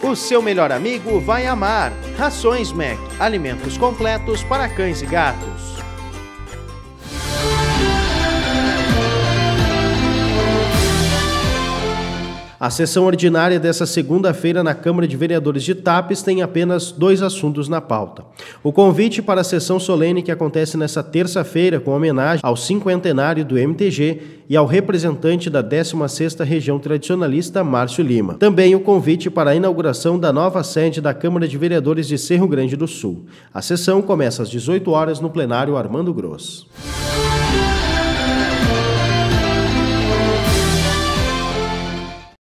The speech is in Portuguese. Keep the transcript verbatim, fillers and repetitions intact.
O seu melhor amigo vai amar. Rações Mac, alimentos completos para cães e gatos. A sessão ordinária dessa segunda-feira na Câmara de Vereadores de Tapes tem apenas dois assuntos na pauta. O convite para a sessão solene que acontece nesta terça-feira com homenagem ao cinquentenário do M T G e ao representante da décima sexta Região Tradicionalista, Márcio Lima. Também o convite para a inauguração da nova sede da Câmara de Vereadores de Cerro Grande do Sul. A sessão começa às dezoito horas no plenário Armando Gross.